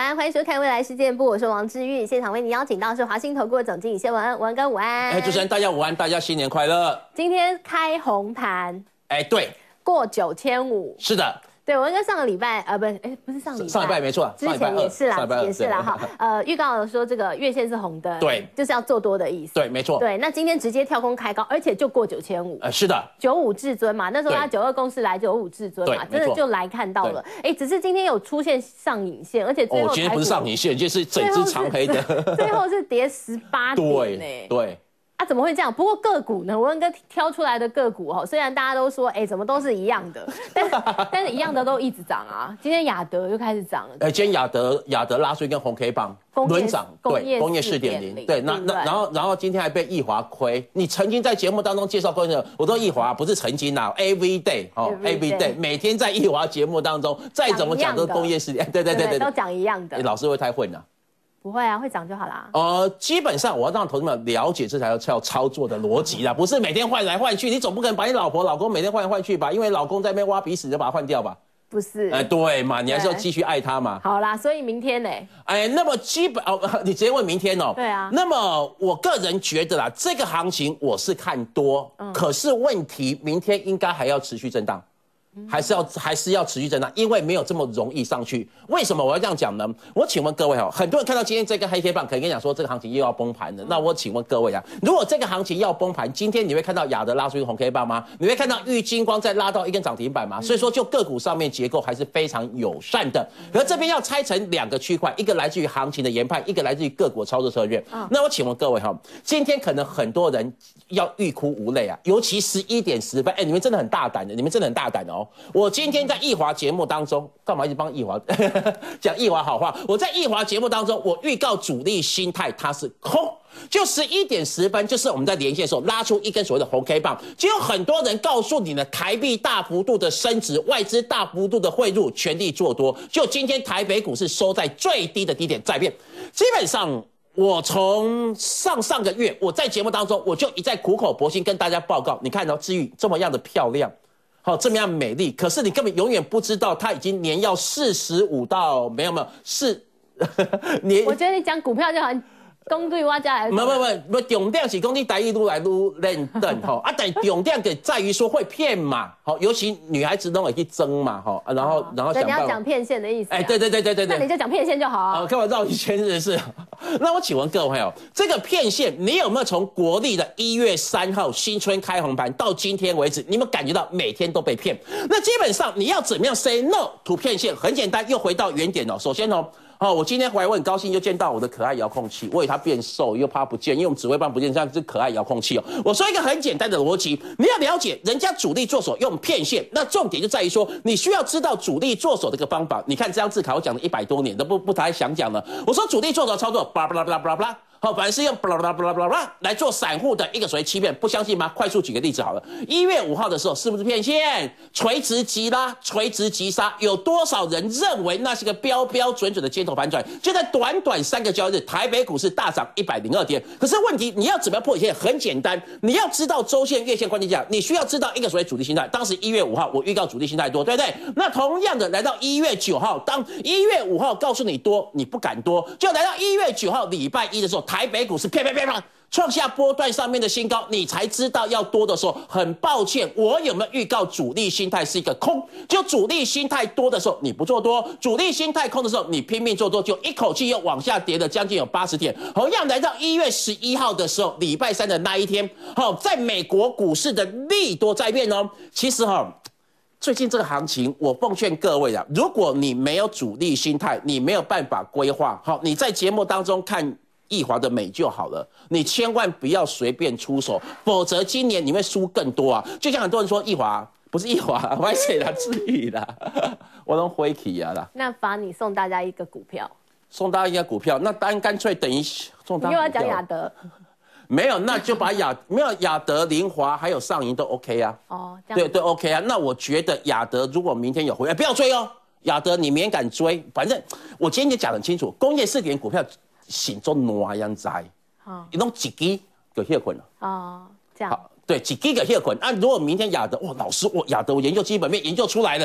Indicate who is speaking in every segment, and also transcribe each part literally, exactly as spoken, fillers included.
Speaker 1: 安，欢迎收看《未来事件部》，我是王志玉。现场为你邀请到是华信投顾的总经理谢文恩，文恩哥午安。
Speaker 2: 哎，主持人大家午安，大家新年快乐。
Speaker 1: 今天开红盘，
Speaker 2: 哎，对，
Speaker 1: 过九千五。
Speaker 2: 是的。
Speaker 1: 对，文恩哥上个礼拜，呃，不，哎，不是上礼拜，
Speaker 2: 上礼拜没错，
Speaker 1: 之前也是啦，也是啦，哈，呃，预告了说这个月线是红的，
Speaker 2: 对，
Speaker 1: 就是要做多的意思，
Speaker 2: 对，没错，
Speaker 1: 对，那今天直接跳空开高，而且就过九千五，
Speaker 2: 呃，是的，
Speaker 1: 九五至尊嘛，那时候他九二共识来九五至尊嘛，真的就来看到了，哎，只是今天有出现上影线，而且最后
Speaker 2: 哦，今天不是上影线，就是整只长黑的，
Speaker 1: 最后是跌十八点呢，
Speaker 2: 对。
Speaker 1: 啊，怎么会这样？不过个股呢，文恩哥挑出来的个股哦，虽然大家都说，哎，怎么都是一样的，但但是一样的都一直涨啊。今天亚德又开始涨了。
Speaker 2: 哎，今天亚德亚德拉出一根红 K 棒，轮涨，对，工业四点零，对，那那然后然后今天还被易华亏。你曾经在节目当中介绍过的，我说易华不是曾经啊 ，every day 哦 ，every day， 每天在易华节目当中，再怎么讲都工业四点，对对对对，
Speaker 1: 都讲一样的。
Speaker 2: 老师会太混了。
Speaker 1: 不会啊，会涨就好啦。
Speaker 2: 呃，基本上我要让投资们了解这才要要操作的逻辑啦，不是每天换来换去，你总不可能把你老婆、老公每天换来换去吧？因为老公在那边挖鼻屎就把它换掉吧？
Speaker 1: 不是，
Speaker 2: 哎、呃，对嘛，你还是要继续爱他嘛。
Speaker 1: 好啦，所以明天呢？
Speaker 2: 哎，那么基本哦，你直接问明天哦。
Speaker 1: 对啊。
Speaker 2: 那么我个人觉得啦，这个行情我是看多，嗯、可是问题明天应该还要持续震荡。 还是要还是要持续震荡，因为没有这么容易上去。为什么我要这样讲呢？我请问各位哈，很多人看到今天这个黑 K 棒，可能跟你讲说这个行情又要崩盘了。那我请问各位啊，如果这个行情要崩盘，今天你会看到亚德拉出一个红 K 棒吗？你会看到玉晶光再拉到一根涨停板吗？所以说，就个股上面结构还是非常友善的。可是这边要拆成两个区块，一个来自于行情的研判，一个来自于个股的操作策略。那我请问各位哈，今天可能很多人要欲哭无泪啊，尤其十一点十分，哎，你们真的很大胆的，你们真的很大胆哦。我今天。 在易华节目当中，干嘛一直帮易华讲易华好话？我在易华节目当中，我预告主力心态它是空，就十一点十分，就是我们在连线的时候拉出一根所谓的红 K 棒，就有很多人告诉你呢，台币大幅度的升值，外资大幅度的汇入，全力做多。就今天台北股市收在最低的低点再变，基本上。 我从上上个月，我在节目当中，我就一再苦口婆心跟大家报告，你看到志玉这么样的漂亮。 好，这么样美丽，可是你根本永远不知道，它已经年要四十五到没有没有是年。我
Speaker 1: 觉得你讲股票就好像工具挖家来。
Speaker 2: 没没没没，重点是讲你台语愈来愈认真哈啊，但重点给在于说会骗嘛，好，尤其女孩子都会去争嘛哈，然后然后想
Speaker 1: 你要讲骗线的意思。
Speaker 2: 哎，对对对对对对，
Speaker 1: 那你就讲骗线就好啊。
Speaker 2: 干嘛绕一圈是不是？那我请问各位哦，这个骗线，你有没有从国历的一月三号新春开红盘到今天为止，你有没有感觉到每天都被骗？那基本上你要怎么样 say no to 骗线？很简单，又回到原点哦。首先哦。 哦，我今天回来我很高兴，又见到我的可爱遥控器。我以为它变瘦，又怕不见，因为我们指挥棒不见，像是可爱遥控器哦。我说一个很简单的逻辑，你要了解人家主力做手用骗线，那重点就在于说，你需要知道主力做手这个方法。你看这张字卡，我讲了一百多年都不不太想讲了。我说主力做手操作，巴拉巴拉巴拉巴拉巴拉。 好，反而是用巴拉巴拉巴拉巴拉来做散户的一个所谓欺骗，不相信吗？快速举个例子好了。一月五号的时候，是不是骗线？垂直急拉，垂直急杀，有多少人认为那是个标标准准的街头反转？就在短短三个交易日，台北股市大涨一百零二点。可是问题，你要怎么样破线？很简单，你要知道周线、月线关键价，你需要知道一个所谓主力心态。当时一月五号，我预告主力心态多，对不对？那同样的，来到一月九号，当一月五号告诉你多，你不敢多，就来到一月九号礼拜一的时候。 台北股市啪啪啪啪创下波段上面的新高，你才知道要多的时候，很抱歉，我有没有预告主力心态是一个空？就主力心态多的时候，你不做多；主力心态空的时候，你拼命做多，就一口气又往下跌了将近有八十点。同样来到一月十一号的时候，礼拜三的那一天，好，在美国股市的利多在变哦。其实哈。 最近这个行情，我奉劝各位啊，如果你没有主力心态，你没有办法规划好，你在节目当中看易华的美就好了，你千万不要随便出手，否则今年你会输更多啊！就像很多人说易华不是易华，我写啦，至于啦，我都灰起啊啦。
Speaker 1: 那罚你送大家一个股票，
Speaker 2: 送大家一个股票，那当然干脆等于送大家。
Speaker 1: 你又要讲亚德。
Speaker 2: 没有，那就把亚没有亚德、凌华还有上银都 OK 啊。哦，这样对对 OK 啊。那我觉得亚德如果明天有回来，不要追哦。亚德你明天敢追，反正我今天就讲得很清楚，工业四点股票心中哪样在？哦，你弄几支就歇困了。哦，这样。好，对，几支就歇困。啊，如果明天亚德，哇，老师，我亚德我研究基本面研究出来了。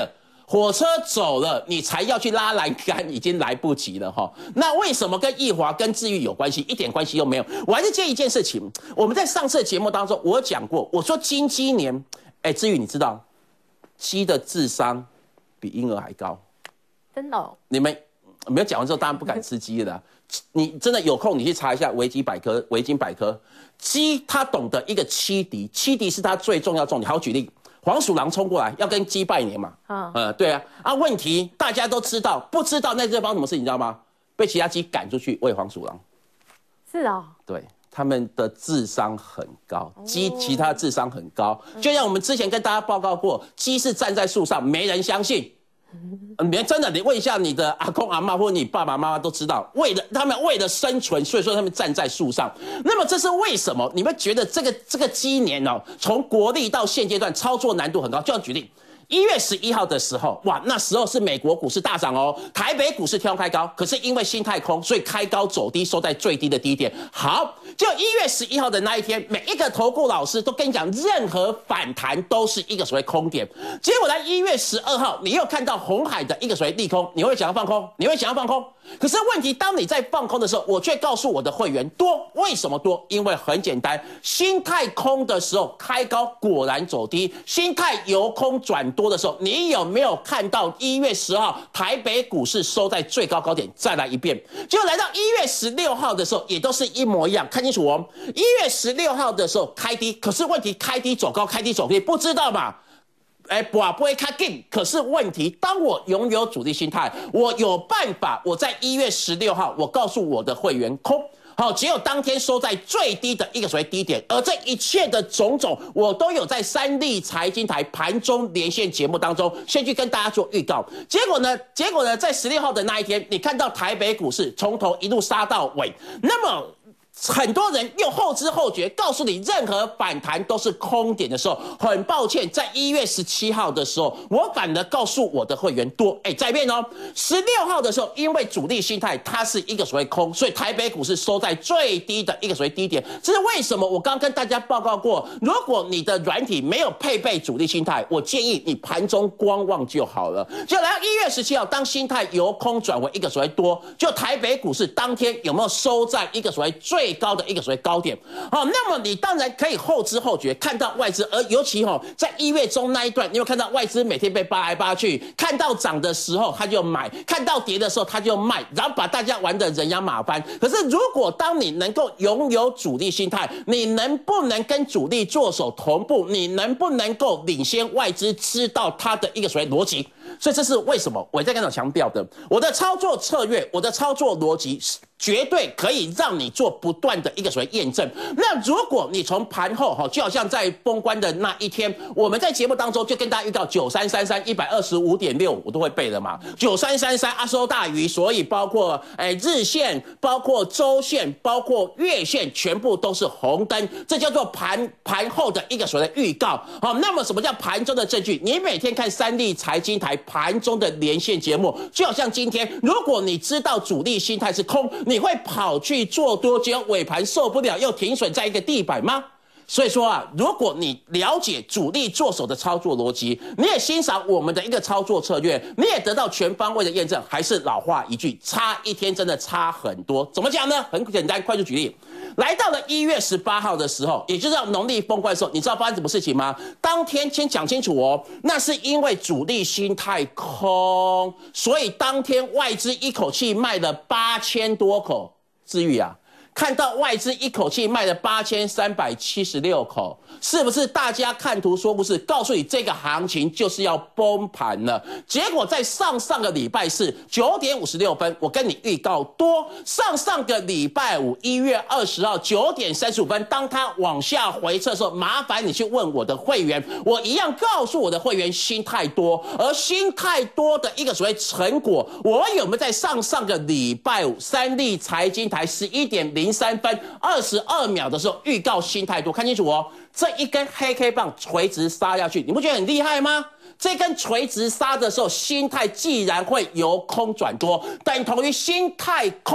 Speaker 2: 火车走了，你才要去拉栏杆，已经来不及了哈。那为什么跟易华、跟智裕有关系？一点关系都没有。我还是建议一件事情，我们在上次的节目当中，我讲过，我说金鸡年，哎，智裕你知道，鸡的智商比婴儿还高，
Speaker 1: 真的、哦？
Speaker 2: 你们没有讲完之后，当然不敢吃鸡了。你真的有空，你去查一下维基百科、维基百科，鸡它懂得一个欺敌，欺敌是它最重要重点。好，举例。黄鼠狼冲过来要跟鸡拜年嘛？嗯，呃，对啊，啊，问题大家都知道，不知道那这帮什么事，你知道吗？被其他鸡赶出去喂黄鼠狼。
Speaker 1: 是啊、哦，
Speaker 2: 对，他们的智商很高，鸡其他智商很高，就像我们之前跟大家报告过，鸡是站在树上，没人相信。你真的，你问一下你的阿公阿嬷或者你爸爸妈妈都知道，为了他们为了生存，所以说他们站在树上。那么这是为什么？你们觉得这个这个鸡年哦，从国历到现阶段操作难度很高。就像举例，一月十一号的时候，哇，那时候是美国股市大涨哦，台北股市跳开高，可是因为新太空，所以开高走低，收在最低的低点。好，就一月十一号的那一天，每一个投顾老师都跟你讲，任何反弹都是一个所谓空点。结果在一月十二号，你又看到鸿海的一个所谓利空，你会想要放空，你会想要放空。可是问题，当你在放空的时候，我却告诉我的会员多，为什么多？因为很简单，新太空的时候开高果然走低，新太由空转多的时候，你有没有看到一月十号台北股市收在最高高点？再来一遍，结果来到一月十六号的时候，也都是一模一样，看清楚哦。一月十六号的时候开低，可是问题开低走高，开低走低，不知道嘛？哎，不不会卡进，可是问题，当我拥有主力心态，我有办法，我在一月十六号，我告诉我的会员空。好，只有当天收在最低的一个所谓低点，而这一切的种种，我都有在三立财经台盘中连线节目当中先去跟大家做预告。结果呢，结果呢，在十六号的那一天，你看到台北股市从头一路杀到尾，那么很多人又后知后觉，告诉你任何反弹都是空点的时候，很抱歉，在一月十七号的时候，我反而告诉我的会员多，哎，再变哦，十六号的时候，因为主力心态它是一个所谓空，所以台北股市收在最低的一个所谓低点。这是为什么？我刚刚跟大家报告过，如果你的软体没有配备主力心态，我建议你盘中观望就好了。就来到一月十七号，当心态由空转为一个所谓多，就台北股市当天有没有收在一个所谓最最高的一个所谓高点，好，那么你当然可以后知后觉看到外资，而尤其哈在一月中那一段，你有看到外资每天被扒来扒去，看到涨的时候他就买，看到跌的时候他就卖，然后把大家玩得人仰马翻。可是如果当你能够拥有主力心态，你能不能跟主力做手同步？你能不能够领先外资知道它的一个所谓逻辑？所以这是为什么我在跟你强调的，我的操作策略，我的操作逻辑绝对可以让你做不断的一个所谓验证。那如果你从盘后哈，就好像在封关的那一天，我们在节目当中就跟大家预告九三三三一百二十五点六，我都会背的嘛。九三三三阿收大鱼，所以包括哎日线、包括周线、包括月线，全部都是红灯，这叫做盘盘后的一个所谓的预告。好，那么什么叫盘中的证据？你每天看三立财经台盘中的连线节目，就好像今天，如果你知道主力心态是空，你会跑去做多，结果尾盘受不了又停损在一个地板吗？所以说啊，如果你了解主力做手的操作逻辑，你也欣赏我们的一个操作策略，你也得到全方位的验证，还是老话一句，差一天真的差很多。怎么讲呢？很简单，快速举例。来到了一月十八号的时候，也就是农历封关的时候，你知道发生什么事情吗？当天先讲清楚哦，那是因为主力心态空，所以当天外资一口气卖了八千多口。至于啊，看到外资一口气卖了八千三百七十六口，是不是大家看图说故事，告诉你这个行情就是要崩盘了？结果在上上个礼拜四九点五十六分，我跟你预告多；上上个礼拜五一月二十号九点三十五分，当它往下回撤的时候，麻烦你去问我的会员，我一样告诉我的会员心太多，而心太多的一个所谓成果，我有没有在上上个礼拜五三立财经台十一点零三分二十二秒的时候预告心太多？看清楚哦，这一根黑 K 棒垂直杀下去，你不觉得很厉害吗？这根垂直杀的时候，心态既然会由空转多，等同于心态空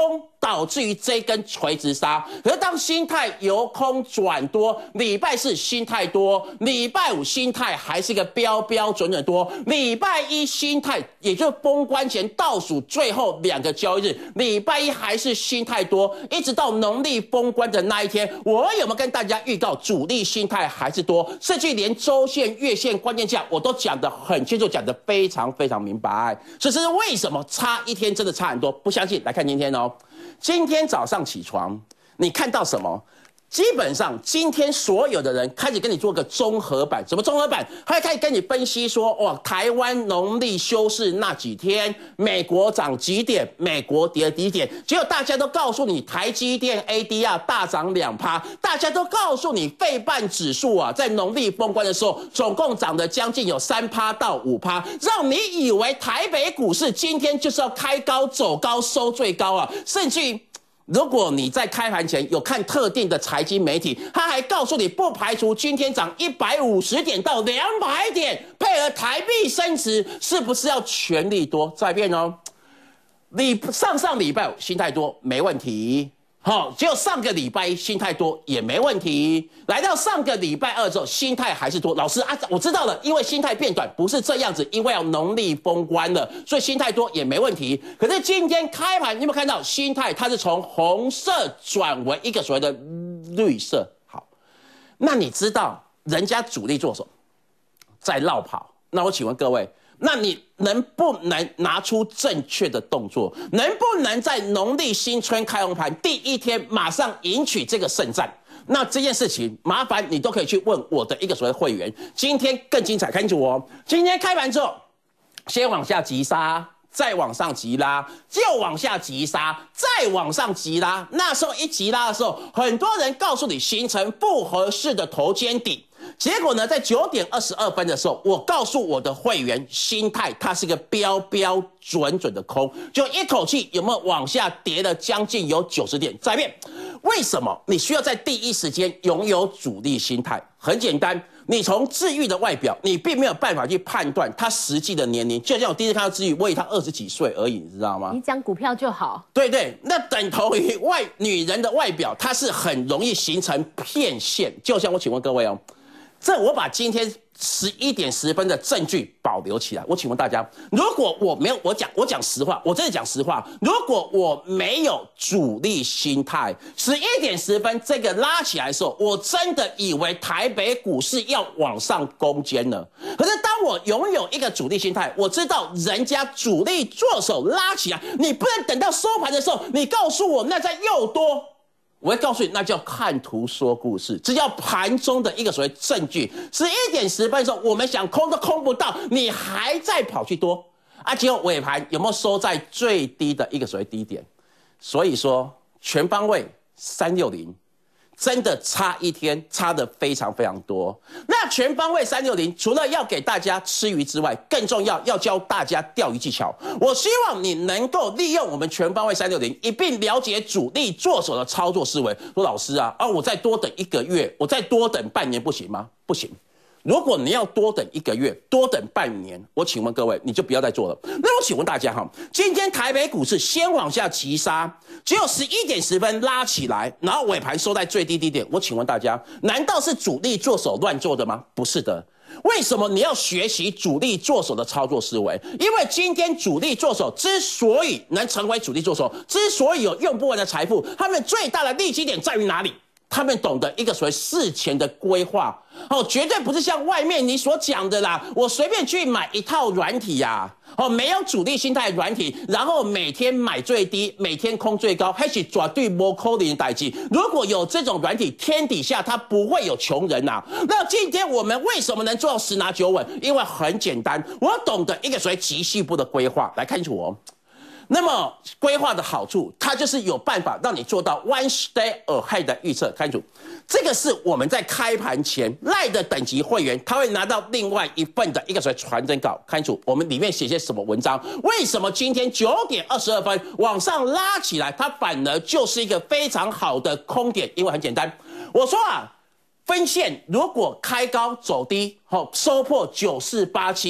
Speaker 2: 导致于这根垂直杀。可是当心态由空转多，礼拜四心态多，礼拜五心态还是一个标标准准多，礼拜一心态也就是封关前倒数最后两个交易日，礼拜一还是心态多，一直到农历封关的那一天，我有没有跟大家预告主力心态还是多，甚至连周线、月线关键价我都讲得很清楚，讲得非常非常明白。这是为什么差一天真的差很多？不相信来看今天哦。今天早上起床，你看到什么？基本上今天所有的人开始跟你做个综合版，什么综合版？还开始跟你分析说，哇，台湾农历休市那几天，美国涨几点，美国跌几点，结果大家都告诉你台积电 A D R 大涨两趴，大家都告诉你费半指数啊，在农历封关的时候，总共涨了将近有三趴到五趴，让你以为台北股市今天就是要开高走高收最高啊，甚至于。如果你在开盘前有看特定的财经媒体，他还告诉你不排除今天涨一百五十点到两百点，配合台币升值，是不是要全力多？再变哦，礼上上礼拜五心态多没问题，好，只有上个礼拜一心态多也没问题，来到上个礼拜二之后心态还是多。老师啊，我知道了，因为心态变短不是这样子，因为要农历封关了，所以心态多也没问题。可是今天开盘，你有没有看到心态它是从红色转为一个所谓的绿色？好，那你知道人家主力做手在绕跑，那我请问各位。那你能不能拿出正确的动作？能不能在农历新春开红盘第一天马上赢取这个胜战？那这件事情麻烦你都可以去问我的一个所谓的会员。今天更精彩，看清楚哦！今天开盘之后，先往下急杀，再往上急拉，又往下急杀，再往上急拉。那时候一急拉的时候，很多人告诉你形成不合适的头肩底。结果呢，在九点二十二分的时候，我告诉我的会员，心态它是个标标准准的空，就一口气有没有往下跌了将近有九十点。再变，为什么你需要在第一时间拥有主力心态？很简单，你从智裕的外表，你并没有办法去判断他实际的年龄。就像我第一次看到智裕，我以为他二十几岁而已，你知道吗？
Speaker 1: 你讲股票就好。对
Speaker 2: 对，那等同于外女人的外表，它是很容易形成骗线。就像我请问各位哦。这我把今天十一点十分的证据保留起来。我请问大家，如果我没有，我讲我讲实话，我真的讲实话。如果我没有主力心态，十一点十分这个拉起来的时候，我真的以为台北股市要往上攻坚了。可是当我拥有一个主力心态，我知道人家主力做手拉起来，你不能等到收盘的时候，你告诉我那在又多。我会告诉你，那叫看图说故事，这叫盘中的一个所谓证据。十一点十分的时候，我们想空都空不到，你还在跑去多啊！结果尾盘有没有收在最低的一个所谓低点？所以说，全方位三六零真的差一天，差的非常非常多。那全方位三六零除了要给大家吃鱼之外，更重要要教大家钓鱼技巧。我希望你能够利用我们全方位三六零，一并了解主力做手的操作思维。说老师啊，啊我再多等一个月，我再多等半年不行吗？不行。如果你要多等一个月，多等半年，我请问各位，你就不要再做了。那我请问大家哈，今天台北股市先往下急杀，只有十一点十分拉起来，然后尾盘收在最低低点。我请问大家，难道是主力做手乱做的吗？不是的。为什么你要学习主力做手的操作思维？因为今天主力做手之所以能成为主力做手，之所以有用不完的财富，他们最大的利基点在于哪里？他们懂得一个所谓事前的规划，哦，绝对不是像外面你所讲的啦，我随便去买一套软体呀、啊，哦，没有主力心态软体，然后每天买最低，每天空最高，还是绝对没可能的代志。如果有这种软体，天底下它不会有穷人呐、啊。那今天我们为什么能做到十拿九稳？因为很简单，我懂得一个所谓极细部的规划。来看清楚哦。那么规划的好处，它就是有办法让你做到 one step ahead 的预测。看清楚，这个是我们在开盘前赖的等级会员，他会拿到另外一份的一个所谓传真稿。看清楚，我们里面写些什么文章？为什么今天九点二十二分往上拉起来，它反而就是一个非常好的空点？因为很简单，我说啊，分线如果开高走低，好收破九四八七。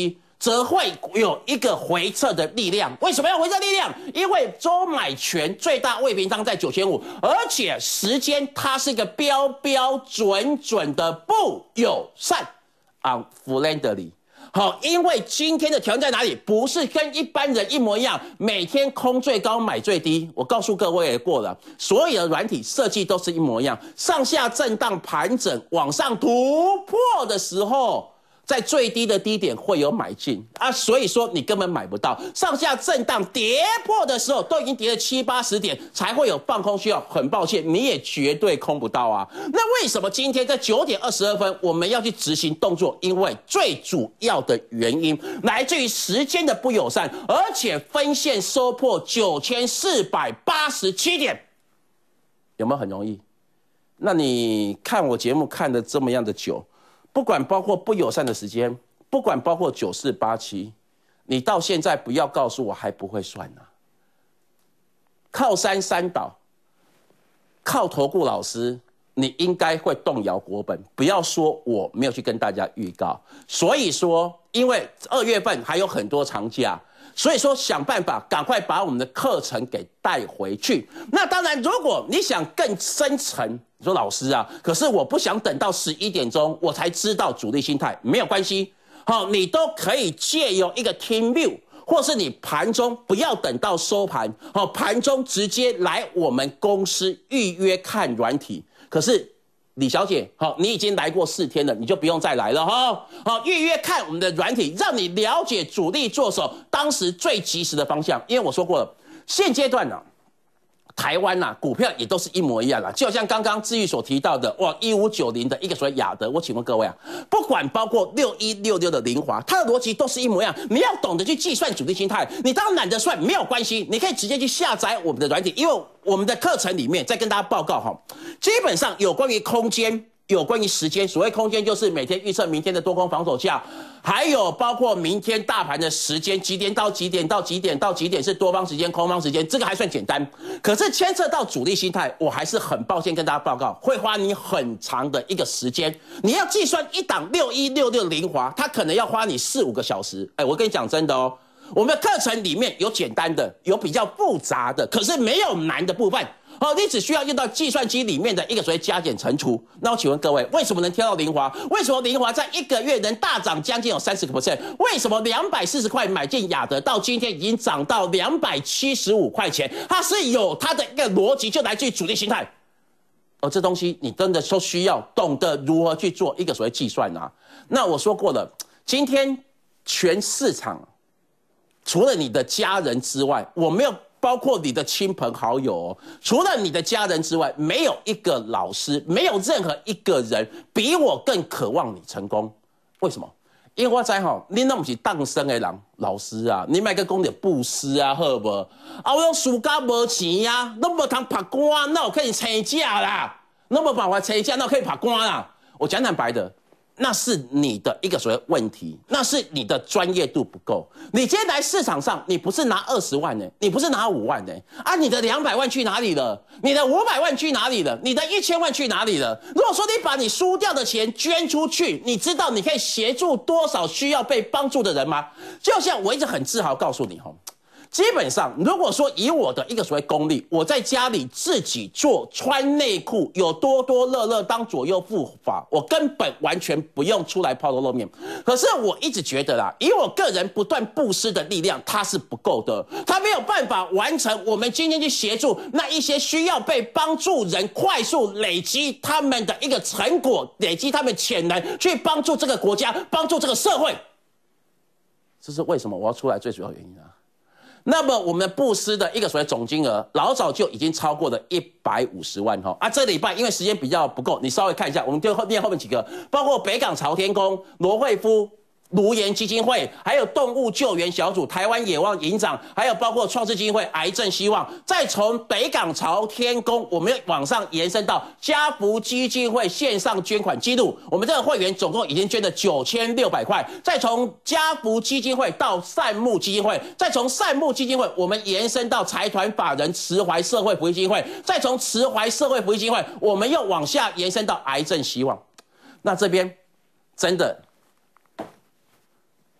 Speaker 2: 则会有一个回撤的力量。为什么要回撤力量？因为周买权最大未平仓在九千五，而且时间它是一个标标准准的不友善 ，unfriendly。好，因为今天的条件在哪里？不是跟一般人一模一样，每天空最高买最低。我告诉各位也过了，所有的软体设计都是一模一样，上下震荡盘整往上突破的时候，在最低的低点会有买进啊，所以说你根本买不到。上下震荡跌破的时候，都已经跌了七八十点，才会有放空需要。很抱歉，你也绝对空不到啊。那为什么今天在九点二十二分我们要去执行动作？因为最主要的原因来自于时间的不友善，而且分线收破九千四百八十七点，有没有很容易？那你看我节目看的这么样的久。不管包括不友善的时间，不管包括九四八七，你到现在不要告诉我还不会算呢、啊。靠山山倒，靠投顾老师，你应该会动摇国本。不要说我没有去跟大家预告。所以说，因为二月份还有很多长假。所以说，想办法赶快把我们的课程给带回去。那当然，如果你想更深层，你说老师啊，可是我不想等到十一点钟我才知道主力心态，没有关系，好，你都可以借由一个 Team View， 或是你盘中不要等到收盘，好，盘中直接来我们公司预约看软体。可是。李小姐，好，你已经来过四天了，你就不用再来了哈。好，预约看我们的软体，让你了解主力做手当时最及时的方向。因为我说过了，现阶段呢、啊，台湾呐、啊、股票也都是一模一样啦，就像刚刚志毅所提到的，哇，一五九零的一个所谓亚德，我请问各位啊，不管包括六一六六的凌华，它的逻辑都是一模一样。你要懂得去计算主力心态，你当然懒得算没有关系，你可以直接去下载我们的软体，因为我们的课程里面再跟大家报告哈，基本上有关于空间。有关于时间，所谓空间就是每天预测明天的多空防守价，还有包括明天大盘的时间，几点到几点到几点到几点是多方时间、空方时间，这个还算简单。可是牵涉到主力心态，我还是很抱歉跟大家报告，会花你很长的一个时间。你要计算一档六一六六凌华，它可能要花你四五个小时。哎，我跟你讲真的哦，我们的课程里面有简单的，有比较复杂的，可是没有难的部分。哦，你只需要用到计算机里面的一个所谓加减乘除。那我请问各位，为什么能挑到凌华？为什么凌华在一个月能大涨将近有三十个 percent？ 为什么两百四十块买进亚德，到今天已经涨到两百七十五块钱？它是有它的一个逻辑，就来自于主力心态。而这东西你真的都需要懂得如何去做一个所谓计算啊。那我说过了，今天全市场除了你的家人之外，我没有。包括你的亲朋好友、哦，除了你的家人之外，没有一个老师，没有任何一个人比我更渴望你成功。为什么？因为我知吼，你那不是当生的人，老师啊，你买个讲点布施啊，好不？啊，我用暑假没钱呀、啊，都无通拍官，那我可以请假啦，那没办法请假，那我可以拍官啦。我讲坦白的。那是你的一个所谓问题，那是你的专业度不够。你今天来市场上，你不是拿二十万呢，你不是拿五万呢，啊，你的两百万去哪里了？你的五百万去哪里了？你的一千万去哪里了？如果说你把你输掉的钱捐出去，你知道你可以协助多少需要被帮助的人吗？就像我一直很自豪告诉你吼。基本上，如果说以我的一个所谓功力，我在家里自己做穿内裤，有多多乐乐当左右护法，我根本完全不用出来抛头露面。可是我一直觉得啦，以我个人不断布施的力量，它是不够的，它没有办法完成我们今天去协助那一些需要被帮助人，快速累积他们的一个成果，累积他们潜能，去帮助这个国家，帮助这个社会。这是为什么我要出来最主要原因啊。那么我们布施的一个所谓总金额，老早就已经超过了一百五十万哈啊！这礼拜因为时间比较不够，你稍微看一下，我们就念后面几个，包括北港朝天宫、罗惠夫、卢岩基金会，还有动物救援小组、台湾野望营长，还有包括创世基金会、癌症希望，再从北港朝天宫，我们往上延伸到家福基金会线上捐款记录，我们这个会员总共已经捐了九千六百块，再从家福基金会到善牧基金会，再从善牧基金会，我们延伸到财团法人慈怀社会福利基金会，再从慈怀社会福利基金会，我们又往下延伸到癌症希望。那这边真的。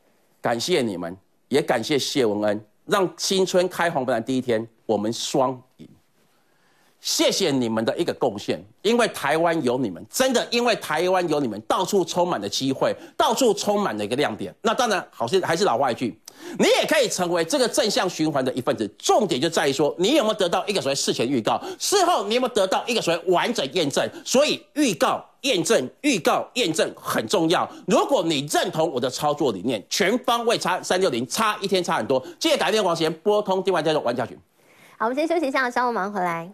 Speaker 2: 感谢你们，也感谢谢文恩，让新春开红盘第一天我们双赢。谢谢你们的一个贡献，因为台湾有你们，真的因为台湾有你们，到处充满了机会，到处充满了一个亮点。那当然，好是还是老话一句，你也可以成为这个正向循环的一份子。重点就在于说，你有没有得到一个所谓事前预告，事后你有没有得到一个所谓完整验证。所以预告、验证、预告、验证很重要。如果你认同我的操作理念，全方位差三六零，差一天差很多。记得改变王时间，拨通电话叫做玩家群。
Speaker 1: 好，我们先休息一下，稍后马上回来。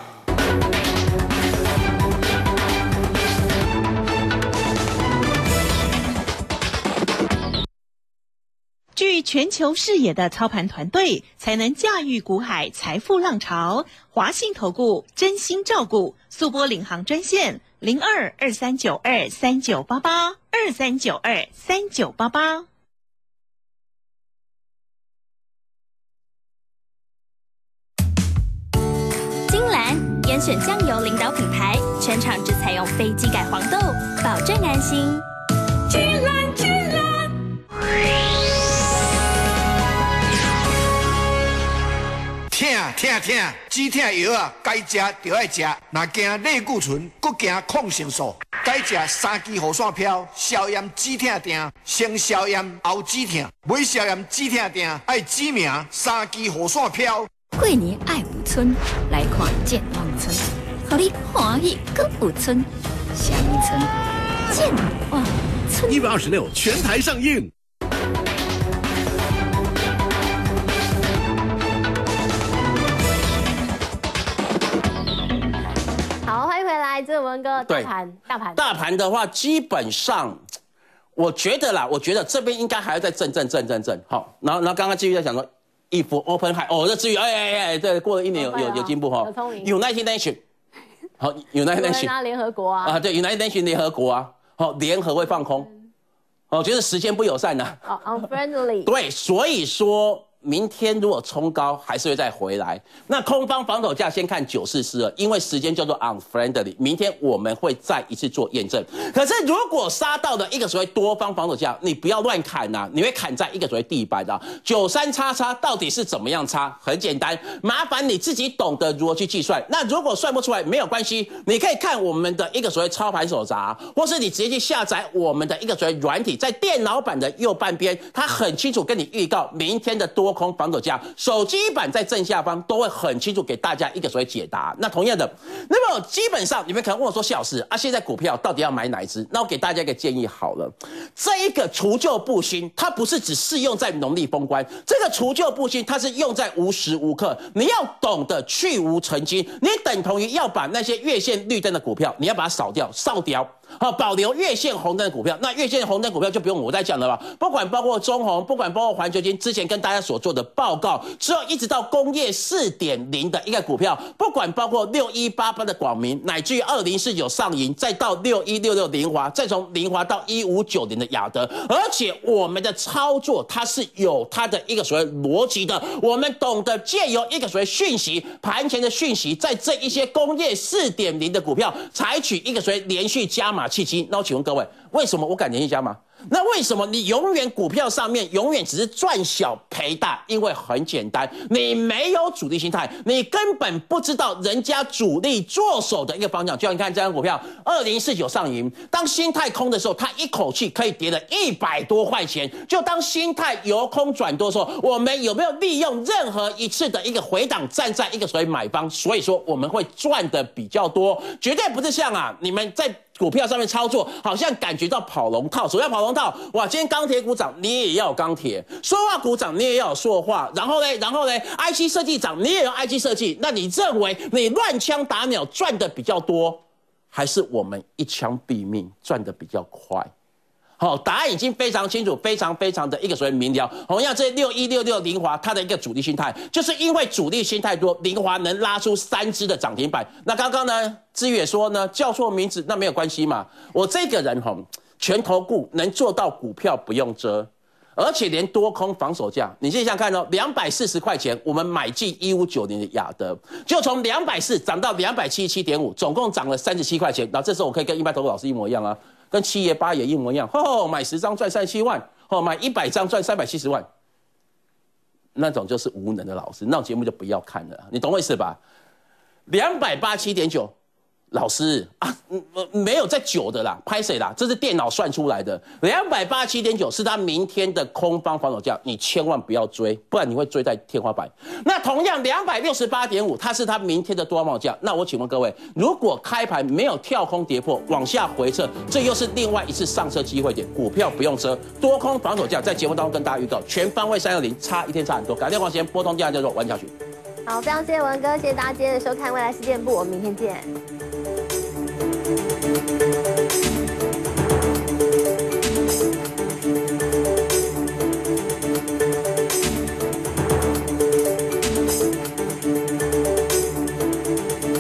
Speaker 3: 具全球视野的操盘团队，才能驾驭股海财富浪潮。华信投顾真心照顾，速拨领航专线零二二三九二三九八八二三九二三九八八。
Speaker 4: 金兰严选酱油领导品牌，全场只采用非基改黄豆，保证安心。金兰，金兰。
Speaker 5: 疼疼疼，止疼药啊，该食就要食，若惊类固醇，搁惊抗生素，该食三支护线飘，消炎止疼定，先消炎后止疼，袂消炎止疼定，爱指名三支护线飘。
Speaker 6: 过年爱有春，来看健忘春，互你欢喜搁有春，什么春？健忘春。
Speaker 7: 一月二十六全台上映。
Speaker 1: 好，欢迎回来，这文哥，大盘，大盘，
Speaker 2: 大盘的话，基本上，我觉得啦，我觉得这边应该还要再震震震震震。好，然后然后刚刚继续在讲说。If open high， 哦，这至于，哎哎哎，对，过了一年有有有进步哈。
Speaker 1: 有聪明。
Speaker 2: United Nation， 好 ，United Nation
Speaker 1: 啊，联合国啊。
Speaker 2: 啊，对 ，United Nation 联合国啊，好，联合会放空，哦，觉得时间不友善呐。
Speaker 1: 哦 ，unfriendly。
Speaker 2: 对，所以说。明天如果冲高，还是会再回来。那空方防守价先看九四四二，因为时间叫做 unfriendly。明天我们会再一次做验证。可是如果杀到了一个所谓多方防守价，你不要乱砍呐、啊，你会砍在一个所谓地板的九三叉叉到底是怎么样差？很简单，麻烦你自己懂得如何去计算。那如果算不出来没有关系，你可以看我们的一个所谓操盘手札，或是你直接去下载我们的一个所谓软体，在电脑版的右半边，它很清楚跟你预告明天的多。多空防守价，手机版在正下方都会很清楚给大家一个所谓解答。那同样的，那么基本上你们可能问我说，谢老师啊，现在股票到底要买哪一支？那我给大家一个建议好了，这一个除旧布新，它不是只适用在农历封关，这个除旧布新它是用在无时无刻。你要懂得去无成金，你等同于要把那些月线绿灯的股票，你要把它扫掉、扫掉。好，保留月线红灯的股票，那月线红灯股票就不用我再讲了吧？不管包括中红，不管包括环球金，之前跟大家所做的报告之后，一直到工业 四点零 的一个股票，不管包括六一八八的广明，乃至于二零四九上银，再到六一六六凌华，再从凌华到一五九零的雅德，而且我们的操作它是有它的一个所谓逻辑的，我们懂得借由一个所谓讯息盘前的讯息，在这一些工业 四点零 的股票采取一个所谓连续加码契机。那我请问各位，为什么我敢连续加码？那为什么你永远股票上面永远只是赚小赔大？因为很简单，你没有主力心态，你根本不知道人家主力做手的一个方向。就像你看这张股票二零四九上银，当心态空的时候，它一口气可以跌了一百多块钱。就当心态由空转多的时候，我们有没有利用任何一次的一个回档站在一个所谓买方？所以说我们会赚的比较多，绝对不是像啊你们在股票上面操作，好像感觉到跑龙套。什么叫跑龙套？哇，今天钢铁股涨，你也要有钢铁；塑化股涨，你也要有塑化。然后呢，然后呢 ，I C 设计涨，你也有 I C 设计。那你认为你乱枪打鸟赚的比较多，还是我们一枪毙命赚的比较快？好，答案已经非常清楚，非常非常的一个所谓明了。同样，这六一六六凌华，它的一个主力心态，就是因为主力心态多，凌华能拉出三只的涨停板。那刚刚呢，志宇也说呢，叫错名字那没有关系嘛。我这个人哈，全投顾能做到股票不用遮，而且连多空防守价，你想想看哦，两百四十块钱，我们买进一五九零的雅德，就从两百四涨到两百七十七点五，总共涨了三十七块钱。然后这时候我可以跟一般投顾老师一模一样啊。跟七爷八爷一模一样，吼、哦，买十张赚三十七万， 哦，买一百张赚三百七十万，那种就是无能的老师，那种节目就不要看了，你懂我意思吧？两百八十七点九。老师啊，没有在九的啦，拍谁啦？这是电脑算出来的，两百八十七点九是他明天的空方防守价，你千万不要追，不然你会追在天花板。那同样两百六十八点五，它是他明天的多方防守价。那我请问各位，如果开盘没有跳空跌破，往下回撤，这又是另外一次上车机会点，股票不用遮，多空防守价在节目当中跟大家预告，全方位三六零，差一天差很多。改天光时间拨通电话叫做玩下去。
Speaker 1: 好，非常谢谢文哥，谢谢大家今天的收看《未来事件部》，我们明天见。